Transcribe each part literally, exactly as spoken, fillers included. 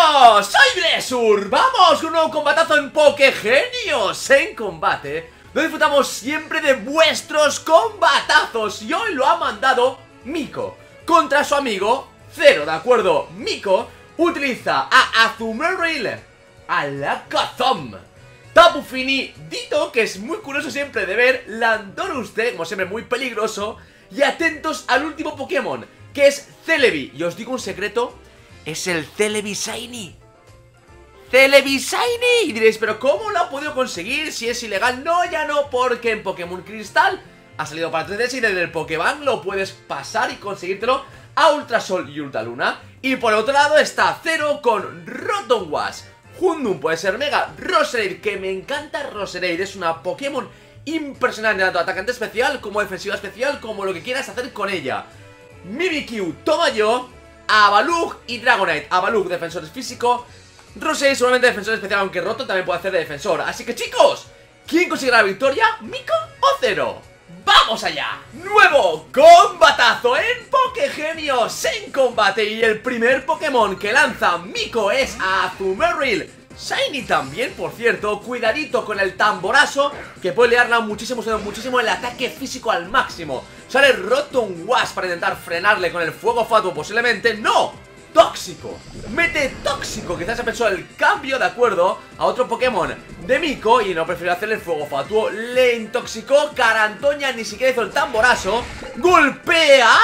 chicos, soy Blessur. Vamos con un nuevo combatazo en Pokegenios en combate. Nos disfrutamos siempre de vuestros combatazos. Y hoy lo ha mandado Miko contra su amigo Zero, ¿de acuerdo? Miko utiliza a Azumarill, Alakazam, Tapu Fini, Ditto, que es muy curioso siempre de ver, Landorusте, como siempre muy peligroso. Y atentos al último Pokémon, que es Celebi. Y os digo un secreto, es el Celebi Shiny. Celebi Shiny. Y diréis, ¿pero cómo lo ha podido conseguir? Si es ilegal. No, ya no, porque en Pokémon Cristal ha salido para tres D S y desde el Pokébank lo puedes pasar y conseguírtelo a Ultrasol y Ultraluna. Y por otro lado está Zero con Rotom-Wash. Houndoom puede ser Mega. Roserade, que me encanta Roserade, es una Pokémon impresionante, tanto atacante especial como defensiva especial, como lo que quieras hacer con ella. Mimikyu, Tomayo, Avalugg y Dragonite. Avalugg, defensor físico. Roserade solamente defensor especial, aunque Rotom también puede hacer de defensor. Así que chicos, ¿quién conseguirá la victoria? ¿Miko o Zero? ¡Vamos allá! Nuevo combatazo en Pokegenios en combate. Y el primer Pokémon que lanza Miko es Azumarill Shiny también, por cierto. Cuidadito con el tamborazo, que puede liarla muchísimo, muchísimo el ataque físico al máximo. Sale Rotom-Wash para intentar frenarle con el fuego fatuo posiblemente. ¡No! Tóxico. Mete tóxico. Quizás se pensó el cambio, de acuerdo, a otro Pokémon de Miko y no prefirió hacerle el fuego fatuo. Le intoxicó. Carantoña ni siquiera hizo el tamborazo. Golpea.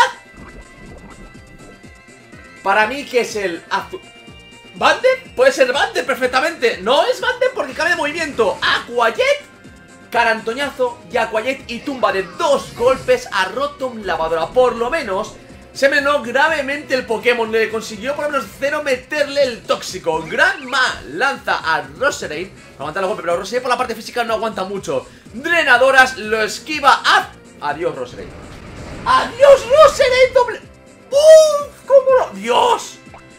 Para mí que es el azul. ¿Banded? Puede ser Banded perfectamente. No es Banded porque cambia de movimiento. Aquajet, carantoñazo y Aquajet y tumba de dos golpes a Rotom Lavadora. Por lo menos se envenenó gravemente el Pokémon. Le consiguió por lo menos Zero meterle el tóxico. Granma lanza a Roserade, aguanta el golpe, pero Roserade por la parte física no aguanta mucho. Drenadoras, lo esquiva a... Adiós Roserade. Adiós Roserade, doble... ¡Uf! ¿Cómo lo...? ¡Dios!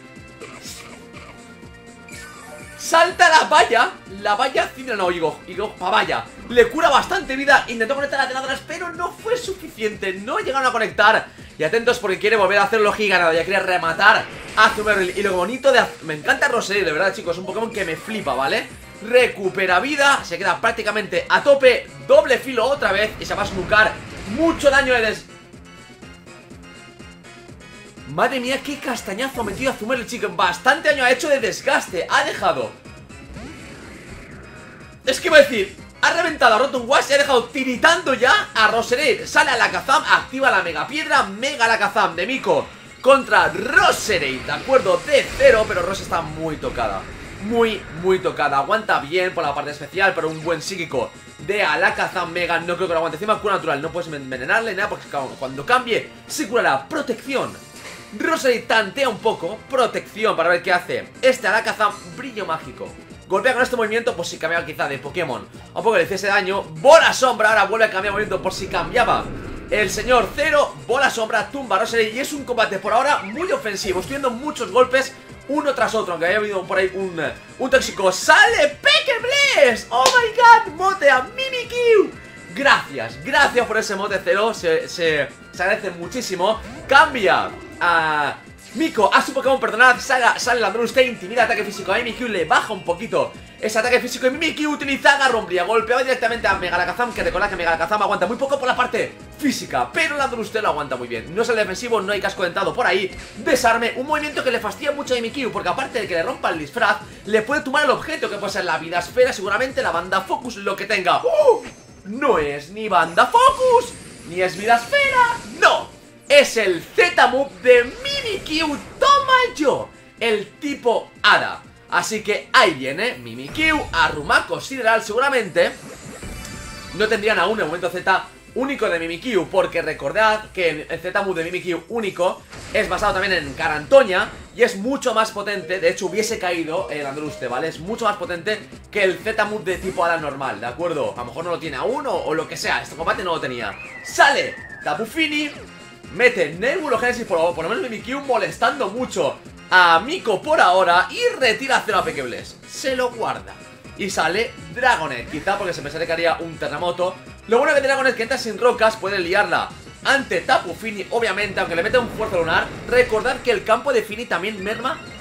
Salta la valla. La valla Cidra, no, digo, digo, valla. Le cura bastante vida. Intentó conectar a drenadoras, pero no fue suficiente. No llegaron a conectar. Y atentos porque quiere volver a hacerlo giganado. Ya quiere rematar a Azumarill. Y lo bonito de... Me encanta Roserade, de verdad, chicos. Es un Pokémon que me flipa, ¿vale? Recupera vida. Se queda prácticamente a tope. Doble filo otra vez. Y se va a snucar mucho daño de des... Madre mía, qué castañazo ha metido a Azumarill, chicos. Bastante daño ha hecho de desgaste. Ha dejado... Es que iba a decir... Ha reventado a Rotom-Wash y ha dejado tiritando ya a Roserade. Sale Alakazam, activa la Mega Piedra. Mega Alakazam de Miko contra Roserade, de acuerdo, de Zero. Pero Rose está muy tocada. Muy, muy tocada. Aguanta bien por la parte especial, pero un buen psíquico de Alakazam Mega no creo que lo aguante. Encima cura natural, no puedes envenenarle nada, porque cuando cambie se curará. Protección. Roserade tantea un poco. Protección para ver qué hace este Alakazam. Brillo mágico. Golpea con este movimiento por si cambiaba quizá de Pokémon un poco le hiciese daño. Bola sombra, ahora vuelve a cambiar de movimiento por si cambiaba el señor Zero. Bola sombra, tumba Roserade. Y es un combate por ahora muy ofensivo. Estoy viendo muchos golpes uno tras otro, aunque haya habido por ahí un, un tóxico. ¡Sale Pokéblaze! ¡Oh my god! Mote a Mimikyu. Gracias, gracias por ese mote Zero. Se, se, se agradece muchísimo. Cambia a... Miko a su Pokémon, perdonad, sale, sale Landorusté, intimida ataque físico a Mimikyu, le baja un poquito ese ataque físico y Mimikyu utiliza Garrombría, golpeaba directamente a Mega Alakazam, que recordad que Mega Alakazam aguanta muy poco por la parte física, pero Landorusté lo aguanta muy bien. No es el defensivo, no hay casco dentado por ahí. Desarme, un movimiento que le fastidia mucho a Mimikyu, porque aparte de que le rompa el disfraz, le puede tumbar el objeto, que puede ser la vida esfera, seguramente la banda Focus, lo que tenga. ¡Uh! No es ni banda Focus, ni es vida esfera, no. Es el Z-Move de Mimikyu, toma yo, el tipo Hada. Así que ahí viene Mimikyu, Arrumaco Sideral. Seguramente no tendrían aún el momento Z único de Mimikyu, porque recordad que el Z-Move de Mimikyu único es basado también en Carantoña y es mucho más potente. De hecho hubiese caído el Landorusté, ¿vale? Es mucho más potente que el Z-Move de tipo Hada normal, ¿de acuerdo? A lo mejor no lo tiene aún o, o lo que sea. Este combate no lo tenía. Sale Tapu Fini, mete Nebulogénesis, por, por lo menos Mimikyu molestando mucho a Miko por ahora. Y retira Zero a Pokéblaze. Se lo guarda. Y sale Dragonite, quizá porque se pensaría que haría un terremoto. Lo bueno que Dragonite es que entra sin rocas, puede liarla ante Tapu Fini, obviamente, aunque le mete un fuerza lunar. Recordad que el campo de Fini también merma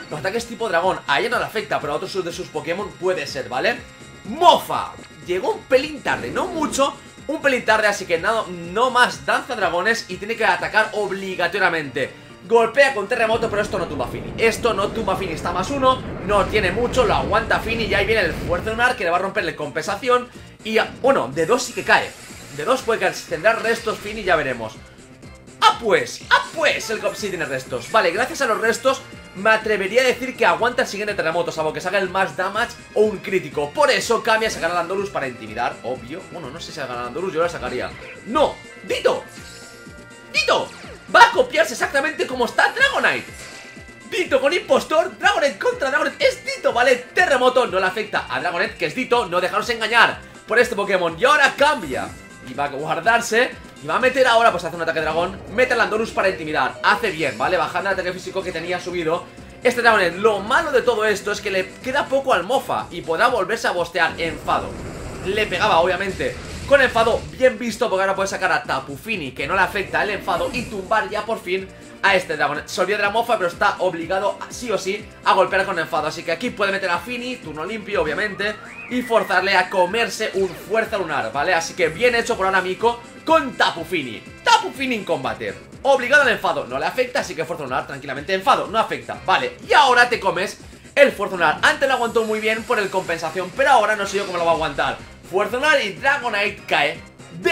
los ataques tipo dragón a ella no le afecta, pero a otros de sus Pokémon puede ser, ¿vale? Mofa, llegó un pelín tarde, no mucho, un pelín tarde, así que nada, no más danza dragones y tiene que atacar obligatoriamente. Golpea con terremoto, pero esto no tumba a Fini. Esto no tumba a Fini, está más uno, no tiene mucho, lo aguanta Fini y ahí viene el fuerza lunar que le va a romperle compensación. Y, bueno, de dos sí que cae. De dos puede caer, tendrá restos Fini, ya veremos. ¡Ah pues! ¡Ah pues! El Cop sí tiene restos. Vale, gracias a los restos me atrevería a decir que aguanta el siguiente terremoto, salvo que salga el más damage o un crítico. Por eso cambia a sacar a Landorus para intimidar, obvio. Bueno, no sé si saca a Landorus, yo lo sacaría. ¡No! ¡Dito! ¡Dito! Va a copiarse exactamente como está Dragonite. Dito con impostor, Dragonite contra Dragonite. Es Dito, ¿vale? Terremoto no le afecta a Dragonite, que es Dito. No dejaros engañar por este Pokémon. Y ahora cambia y va a guardarse y va a meter ahora, pues hace un ataque dragón. Mete a Landorus para intimidar. Hace bien, ¿vale? Bajando el ataque físico que tenía subido este Dragonite. Lo malo de todo esto es que le queda poco al Mofa y podrá volverse a bostear. Enfado. Le pegaba, obviamente, con enfado, bien visto, porque ahora puede sacar a Tapu Fini, que no le afecta el enfado, y tumbar ya por fin a este Dragonite. Se olvida de la Mofa, pero está obligado, sí o sí, a golpear con enfado. Así que aquí puede meter a Fini, turno limpio, obviamente, y forzarle a comerse un fuerza lunar, ¿vale? Así que bien hecho por ahora Miko con Tapu Fini. Tapu Fini en combate. Obligado al enfado, no le afecta, así que fuerza lunar tranquilamente. Enfado, no afecta, vale. Y ahora te comes el fuerza lunar. Antes lo aguantó muy bien por el compensación, pero ahora no sé yo cómo lo va a aguantar. Fuerza lunar y Dragonite cae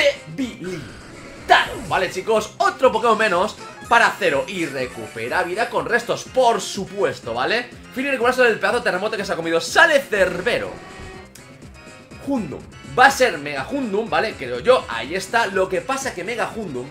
debilitado. Vale, chicos, otro Pokémon menos para Zero. Y recupera vida con restos, por supuesto, ¿vale? Fini recuperarse del pedazo de terremoto que se ha comido. Sale Cerbero. Houndoom. Va a ser Mega Houndoom, ¿vale? Creo yo, ahí está. Lo que pasa que Mega Houndoom,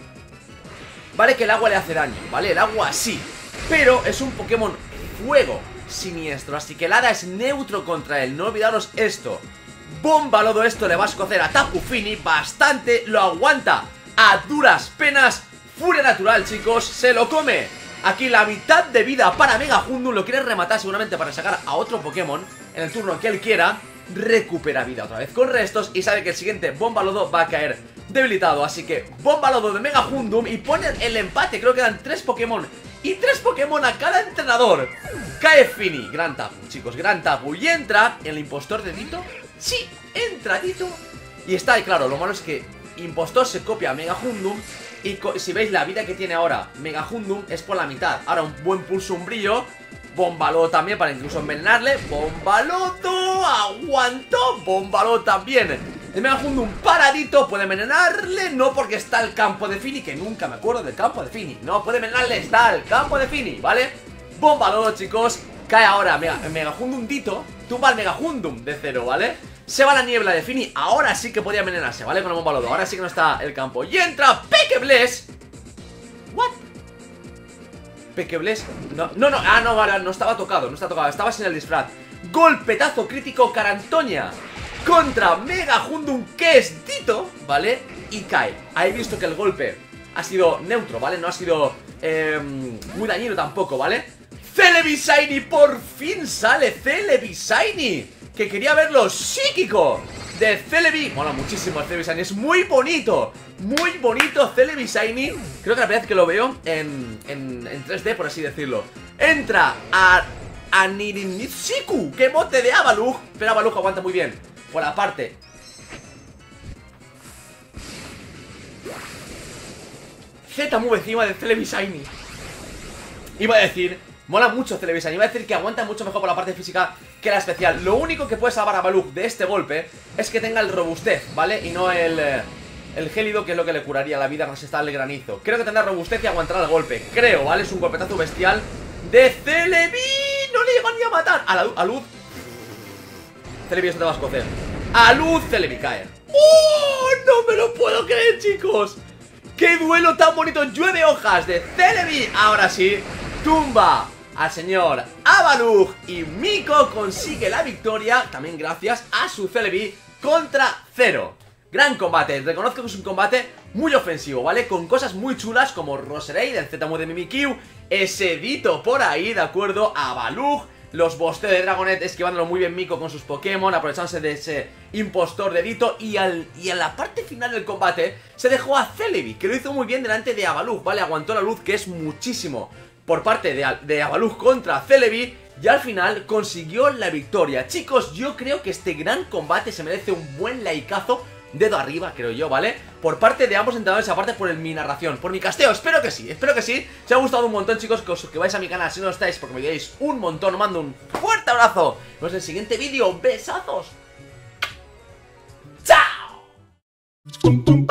vale, que el agua le hace daño, ¿vale? El agua sí, pero es un Pokémon fuego siniestro, así que el hada es neutro contra él. No olvidaros esto. Bomba lodo, esto le va a escocer a Tapu Fini bastante, lo aguanta a duras penas. Furia natural, chicos, se lo come. Aquí la mitad de vida para Mega Houndoom. Lo quiere rematar seguramente para sacar a otro Pokémon en el turno que él quiera. Recupera vida otra vez con restos y sabe que el siguiente Bomba lodo va a caer debilitado. Así que Bomba lodo de Mega Houndoom y ponen el empate. Creo que dan tres Pokémon y tres Pokémon a cada entrenador. Cae Fini, gran Tapu, chicos, gran Tapu. Y entra el impostor de Dito. Sí, entra Dito. Y está ahí, claro, lo malo es que impostor se copia a Mega Houndoom. Y si veis la vida que tiene ahora Mega Houndoom es por la mitad. Ahora un buen pulso umbrillo. Bombalodo también para incluso envenenarle. Bombalodo, aguantó. Bombalodo también. El Mega Houndoom paradito, puede envenenarle. No porque está el campo de Fini, que nunca me acuerdo del campo de Fini. No, puede envenenarle, está el campo de Fini, ¿vale? Bombalodo, chicos. Cae ahora Mega, Mega Houndoom Dito. Tumba al Mega Houndoom de Zero, ¿vale? Se va la niebla de Fini. Ahora sí que podía envenenarse, ¿vale? Con el Bombalodo. Ahora sí que no está el campo. Y entra Pekebles. ¿What? Pekebles. No, no, no. Ah, no, vale, no estaba tocado. No estaba tocado. Estaba sin el disfraz. Golpetazo crítico Carantoña contra Mega Houndoom, que es Dito, ¿vale? Y cae. He visto que el golpe ha sido neutro, ¿vale? No ha sido eh, muy dañino tampoco, ¿vale? Celebi por fin sale Celebi, que quería verlo psíquico de Celebi. Mola muchísimo el Celebi, es muy bonito. Muy bonito Celebi. Creo que la primera vez que lo veo en, en, en tres D, por así decirlo. Entra a a Nirinitsuku, que bote de Avalugh. Pero Avalugh aguanta muy bien por la parte. Z-Move encima de Celebi. Iba a decir, mola mucho Celebi. Iba a decir que aguanta mucho mejor por la parte física que la especial. Lo único que puede salvar a Avalugh de este golpe es que tenga el robustez, ¿vale? Y no el... el gélido, que es lo que le curaría la vida cuando se está el granizo. Creo que tendrá robustez y aguantará el golpe. Creo, ¿vale? Es un golpetazo bestial de Celebi. No le llegan ni a matar. A, la, a luz. Celebi, eso te va a escocer. A luz, Celebi cae. ¡Oh! No me lo puedo creer, chicos. ¡Qué duelo tan bonito! Llueve hojas de Celebi. Ahora sí, tumba al señor Avalugh y Miko consigue la victoria, también gracias a su Celebi contra Zero. Gran combate, reconozco que es un combate muy ofensivo, ¿vale? Con cosas muy chulas como Roserade, el Z-Move de Mimikyu, ese Dito por ahí, ¿de acuerdo? Avalugh, los bosteos de Dragonite esquivándolo muy bien Miko con sus Pokémon, aprovechándose de ese impostor de Dito. Y, al, y en la parte final del combate se dejó a Celebi, que lo hizo muy bien delante de Avalugh, ¿vale? Aguantó la luz, que es muchísimo. por parte de, de Abaluz contra Celebi, y al final consiguió la victoria. Chicos, yo creo que este gran combate se merece un buen likeazo, dedo arriba, creo yo, ¿vale? Por parte de ambos entrenadores, aparte por el, mi narración, por mi casteo, espero que sí, espero que sí. Si os ha gustado un montón, chicos, que os suscribáis a mi canal si no lo estáis, porque me ayudáis un montón. Os mando un fuerte abrazo. Nos vemos en el siguiente vídeo. ¡Besazos! ¡Chao!